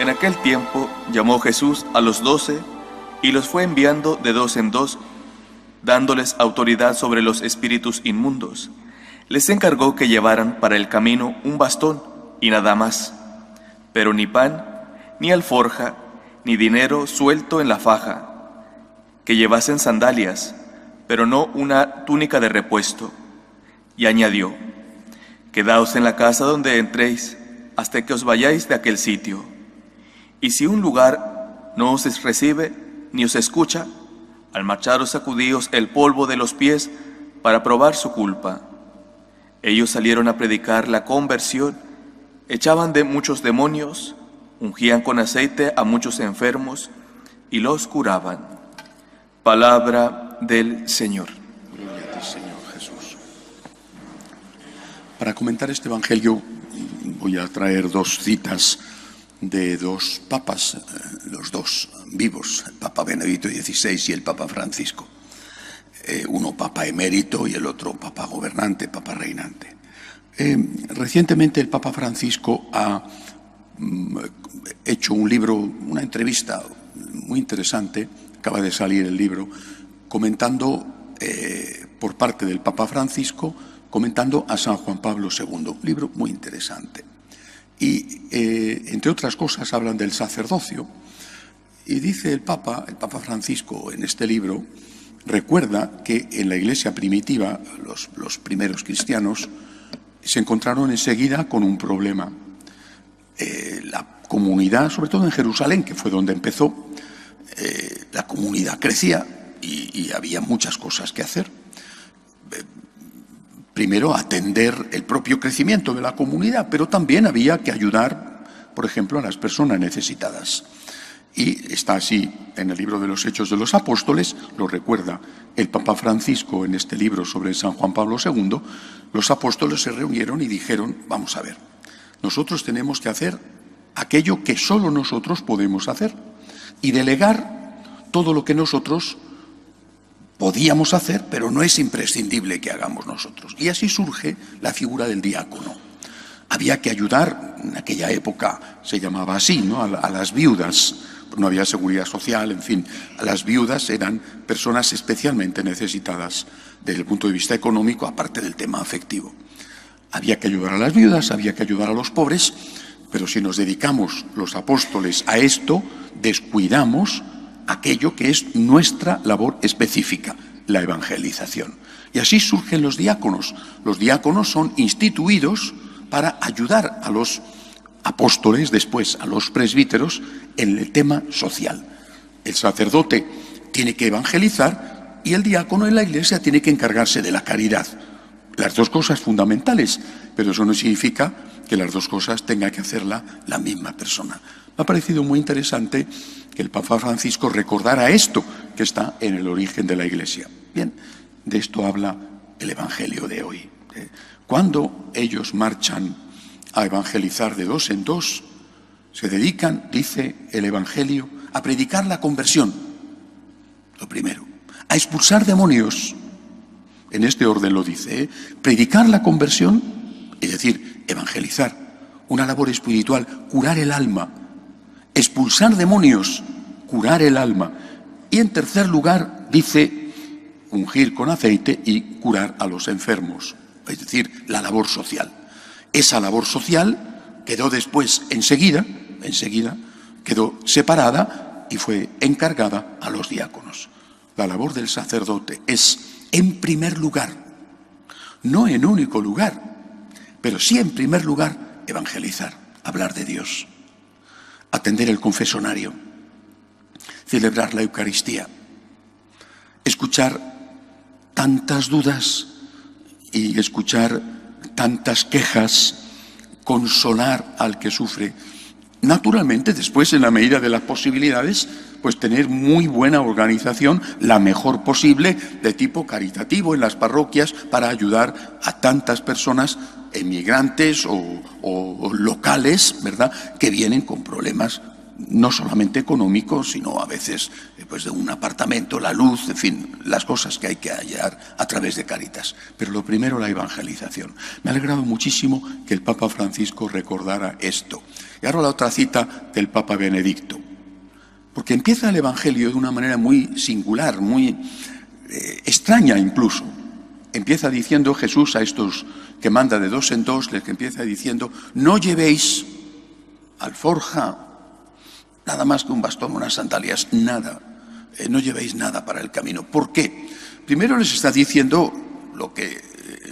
En aquel tiempo llamó Jesús a los 12 y los fue enviando de dos en dos, dándoles autoridad sobre los espíritus inmundos. Les encargó que llevaran para el camino un bastón y nada más, pero ni pan, ni alforja, ni dinero suelto en la faja, que llevasen sandalias, pero no una túnica de repuesto. Y añadió: quedaos en la casa donde entréis, hasta que os vayáis de aquel sitio. Y si un lugar no os recibe ni os escucha, al marcharos sacudíos el polvo de los pies para probar su culpa. Ellos salieron a predicar la conversión, echaban de muchos demonios, ungían con aceite a muchos enfermos y los curaban. Palabra del Señor. Gloria a ti, Señor Jesús. Para comentar este Evangelio voy a traer dos citas de dos papas, los dos vivos, el Papa Benedicto XVI y el Papa Francisco. Uno Papa emérito y el otro Papa gobernante, Papa reinante. Recientemente el Papa Francisco ha hecho un libro, una entrevista muy interesante, acaba de salir el libro, comentando por parte del Papa Francisco, comentando a San Juan Pablo II, un libro muy interesante. Y entre otras cosas hablan del sacerdocio, y dice el Papa Francisco en este libro, recuerda que en la Iglesia primitiva, los primeros cristianos se encontraron enseguida con un problema. La comunidad, sobre todo en Jerusalén, que fue donde empezó, la comunidad crecía y había muchas cosas que hacer. Primero, atender el propio crecimiento de la comunidad, pero también había que ayudar, por ejemplo, a las personas necesitadas. Y está así en el libro de los Hechos de los Apóstoles, lo recuerda el Papa Francisco en este libro sobre San Juan Pablo II. Los apóstoles se reunieron y dijeron: vamos a ver, nosotros tenemos que hacer aquello que solo nosotros podemos hacer y delegar todo lo que nosotros podíamos hacer, pero no es imprescindible que hagamos nosotros. Y así surge la figura del diácono. Había que ayudar, en aquella época se llamaba así, ¿no?, a las viudas. No había seguridad social, en fin, las viudas eran personas especialmente necesitadas desde el punto de vista económico, aparte del tema afectivo. Había que ayudar a las viudas, había que ayudar a los pobres, pero si nos dedicamos los apóstoles a esto, descuidamos aquello que es nuestra labor específica, la evangelización. Y así surgen los diáconos. Los diáconos son instituidos para ayudar a los apóstoles, después a los presbíteros, en el tema social. El sacerdote tiene que evangelizar y el diácono en la iglesia tiene que encargarse de la caridad. Las dos cosas fundamentales, pero eso no significa que las dos cosas tenga que hacerla la misma persona. Me ha parecido muy interesante que el Papa Francisco recordara esto que está en el origen de la Iglesia. Bien, de esto habla el Evangelio de hoy. Cuando ellos marchan a evangelizar de dos en dos, se dedican, dice el Evangelio, a predicar la conversión, lo primero, a expulsar demonios, en este orden lo dice, predicar la conversión, es decir, evangelizar, una labor espiritual, curar el alma, expulsar demonios, curar el alma, y en tercer lugar dice ungir con aceite y curar a los enfermos, es decir, la labor social. Esa labor social quedó después enseguida quedó separada y fue encargada a los diáconos. La labor del sacerdote es, en primer lugar, no en único lugar, pero sí en primer lugar, evangelizar, hablar de Dios, atender el confesonario, celebrar la Eucaristía, escuchar tantas dudas y escuchar tantas quejas, consolar al que sufre. Naturalmente, después, en la medida de las posibilidades, pues tener muy buena organización, la mejor posible, de tipo caritativo en las parroquias, para ayudar a tantas personas, emigrantes o locales, ¿verdad?, que vienen con problemas no solamente económico, sino a veces pues de un apartamento, la luz, en fin, las cosas que hay que hallar a través de Cáritas. Pero lo primero, la evangelización. Me ha alegrado muchísimo que el Papa Francisco recordara esto. Y ahora la otra cita del Papa Benedicto. Porque empieza el Evangelio de una manera muy singular, muy extraña incluso. Empieza diciendo Jesús a estos que manda de dos en dos, les empieza diciendo: no llevéis alforja, nada más que un bastón, unas sandalias, nada. No llevéis nada para el camino. ¿Por qué? Primero les está diciendo lo que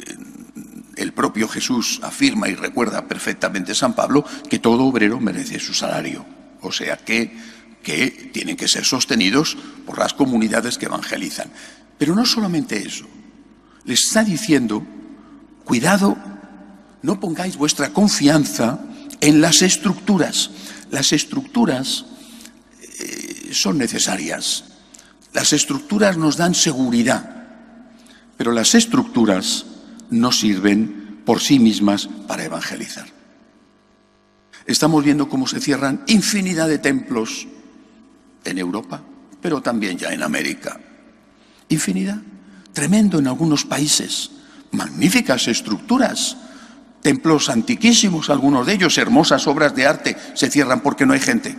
el propio Jesús afirma y recuerda perfectamente San Pablo, que todo obrero merece su salario. O sea que tienen que ser sostenidos por las comunidades que evangelizan. Pero no solamente eso. Les está diciendo: cuidado, no pongáis vuestra confianza en las estructuras. Las estructuras son necesarias. Las estructuras nos dan seguridad, pero las estructuras no sirven por sí mismas para evangelizar. Estamos viendo cómo se cierran infinidad de templos en Europa, pero también ya en América. Infinidad. Tremendo en algunos países. Magníficas estructuras. Templos antiquísimos, algunos de ellos, hermosas obras de arte, se cierran porque no hay gente.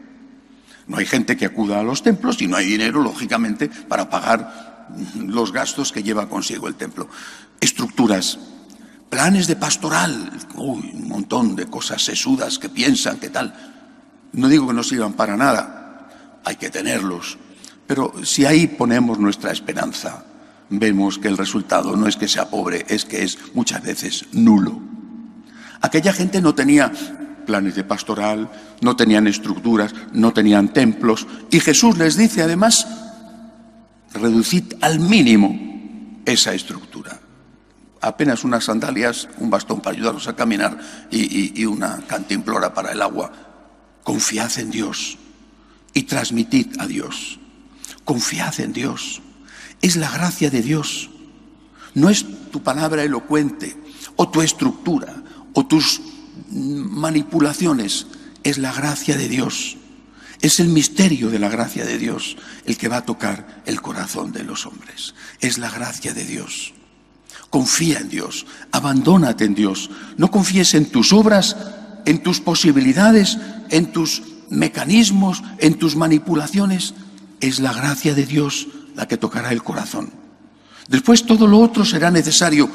No hay gente que acuda a los templos y no hay dinero, lógicamente, para pagar los gastos que lleva consigo el templo. Estructuras, planes de pastoral, un montón de cosas sesudas que piensan, que tal. No digo que no sirvan para nada, hay que tenerlos. Pero si ahí ponemos nuestra esperanza, vemos que el resultado no es que sea pobre, es que es muchas veces nulo. Aquella gente no tenía planes de pastoral, no tenían estructuras, no tenían templos, y Jesús les dice además: reducid al mínimo esa estructura. Apenas unas sandalias, un bastón para ayudarlos a caminar y una cantimplora para el agua. Confiad en Dios y transmitid a Dios. Confiad en Dios. Es la gracia de Dios. No es tu palabra elocuente o tu estructura o tus manipulaciones. Es la gracia de Dios. Es el misterio de la gracia de Dios el que va a tocar el corazón de los hombres. Es la gracia de Dios. Confía en Dios, abandónate en Dios. No confíes en tus obras, en tus posibilidades, en tus mecanismos, en tus manipulaciones. Es la gracia de Dios la que tocará el corazón. Después todo lo otro será necesario,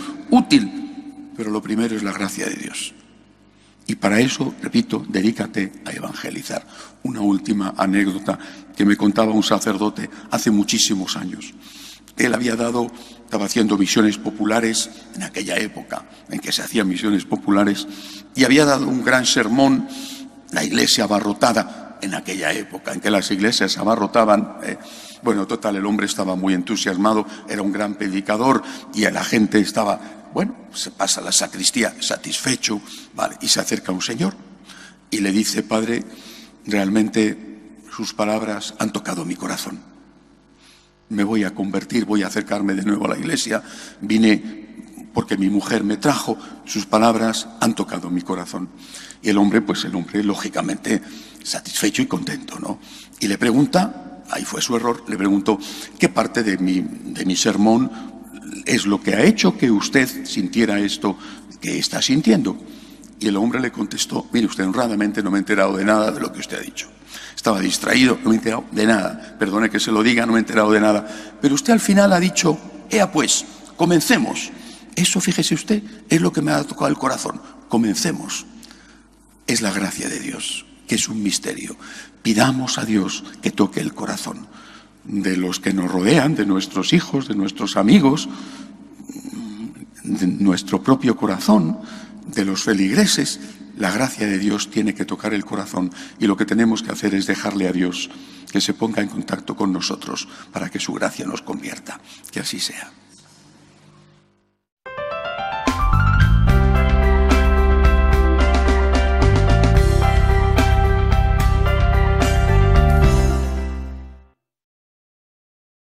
útil, pero lo primero es la gracia de Dios. Y para eso, repito, dedícate a evangelizar. Una última anécdota que me contaba un sacerdote hace muchísimos años. Él estaba haciendo misiones populares en aquella época en que se hacían misiones populares, y había dado un gran sermón, la iglesia abarrotada en aquella época en que las iglesias abarrotaban. Bueno, total, el hombre estaba muy entusiasmado, era un gran predicador y la gente estaba, bueno, se pasa a la sacristía satisfecho, ¿vale? Y se acerca un señor y le dice: padre, realmente sus palabras han tocado mi corazón. Me voy a convertir, voy a acercarme de nuevo a la iglesia, vine porque mi mujer me trajo, sus palabras han tocado mi corazón. Y el hombre lógicamente satisfecho y contento, ¿no? Y le pregunta, ahí fue su error, le preguntó: ¿qué parte de mi sermón es lo que ha hecho que usted sintiera esto que está sintiendo? Y el hombre le contestó: mire usted, honradamente no me he enterado de nada de lo que usted ha dicho. Estaba distraído, no me he enterado de nada. Perdone que se lo diga, no me he enterado de nada. Pero usted al final ha dicho: ea pues, comencemos. Eso, fíjese usted, es lo que me ha tocado el corazón. Comencemos. Es la gracia de Dios, que es un misterio. Pidamos a Dios que toque el corazón de los que nos rodean, de nuestros hijos, de nuestros amigos, de nuestro propio corazón, de los feligreses. La gracia de Dios tiene que tocar el corazón, y lo que tenemos que hacer es dejarle a Dios que se ponga en contacto con nosotros para que su gracia nos convierta. Que así sea.